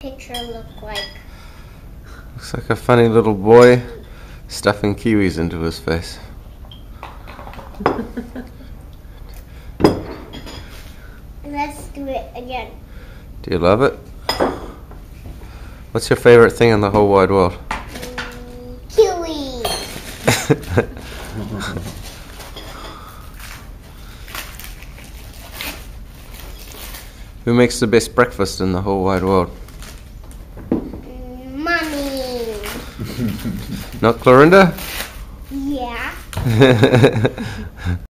picture look like? Looks like a funny little boy stuffing kiwis into his face. Let's do it again. Do you love it? What's your favorite thing in the whole wide world? Kiwis. Who makes the best breakfast in the whole wide world? Mommy. Not Clorinda? Yeah.